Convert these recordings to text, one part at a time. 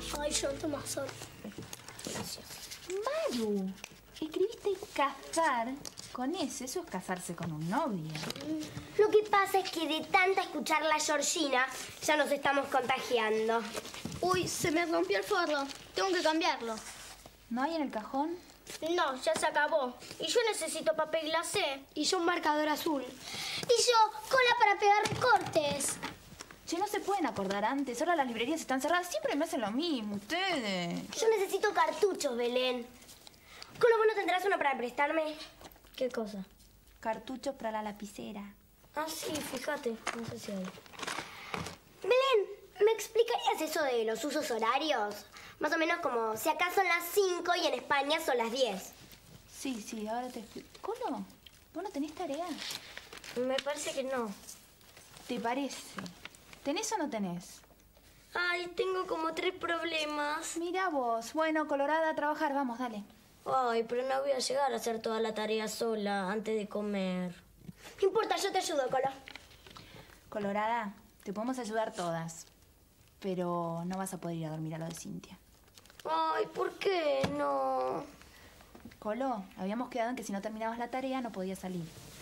Ay, yo tomo sol. Gracias. Maru, escribiste casar con ese. Eso es casarse con un novio. Lo que pasa es que de tanta escuchar la Georgina ya nos estamos contagiando. Uy, se me rompió el forro. Tengo que cambiarlo. ¿No hay en el cajón? No, ya se acabó. Y yo necesito papel glacé. Y yo un marcador azul. Y yo, cola para pegar recortes. Che, no se pueden acordar antes. Ahora las librerías están cerradas. Siempre me hacen lo mismo, ustedes. Yo necesito cartuchos, Belén. ¿Cómo vos no tendrás uno para prestarme? ¿Qué cosa? Cartuchos para la lapicera. Ah, sí, fíjate. No sé si hay. Belén, ¿me explicarías eso de los usos horarios? Más o menos como si acá son las 5 y en España son las 10. Sí, ahora te explico. ¿Colo? ¿Vos no tenés tarea? Me parece que no. ¿Te parece? ¿Tenés o no tenés? Ay, tengo como 3 problemas. Mira vos. Bueno, Colorada, a trabajar. Vamos, dale. Ay, pero no voy a llegar a hacer toda la tarea sola antes de comer. No importa, yo te ayudo, Colo. Colorada, te podemos ayudar todas. Pero no vas a poder ir a dormir a lo de Cintia. Ay, ¿por qué no? Colo, habíamos quedado en que si no terminabas la tarea no podías salir.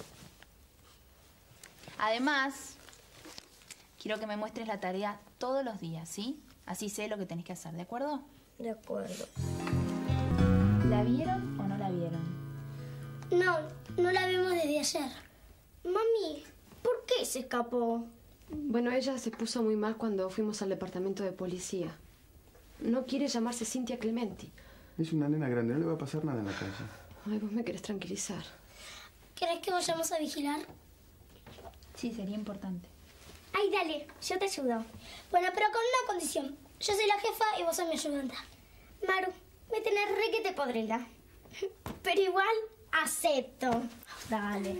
Además, quiero que me muestres la tarea todos los días, ¿sí? Así sé lo que tenés que hacer, ¿de acuerdo? De acuerdo. ¿La vieron o no la vieron? No la vemos desde ayer. Mami, ¿por qué se escapó? Bueno, ella se puso muy mal cuando fuimos al departamento de policía. No quiere llamarse Cintia Clementi. Es una nena grande, no le va a pasar nada en la calle. Ay, vos me querés tranquilizar. ¿Querés que vayamos a vigilar? Sí, sería importante. Ay, dale, yo te ayudo. Bueno, pero con una condición. Yo soy la jefa y vos sos mi ayudanta. Maru, me tenés re que te podrida. Pero igual acepto. Dale.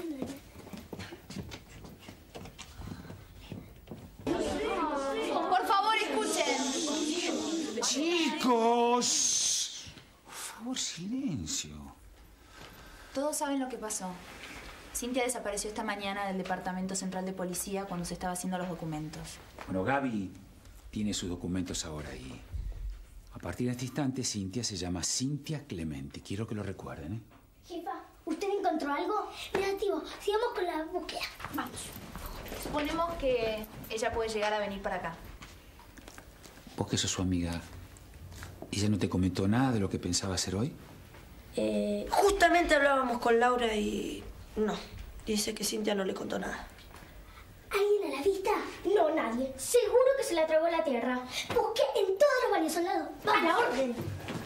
Por favor, escuchen. ¡Chicos! Por favor, silencio. Todos saben lo que pasó. Cintia desapareció esta mañana del Departamento Central de Policía cuando se estaba haciendo los documentos. Bueno, Gaby tiene sus documentos ahora y a partir de este instante Cintia se llama Cintia Clementi. Quiero que lo recuerden, ¿eh? Jefa, ¿usted encontró algo? Negativo, sigamos con la búsqueda. Vamos. Suponemos que ella puede llegar a venir para acá. Vos que sos su amiga, ¿ella no te comentó nada de lo que pensaba hacer hoy? Justamente hablábamos con Laura y no, dice que Cintia no le contó nada. ¿Alguien a la vista? No, nadie. Seguro que se la tragó la tierra. Busqué en todos los baños al lado. ¡A la orden!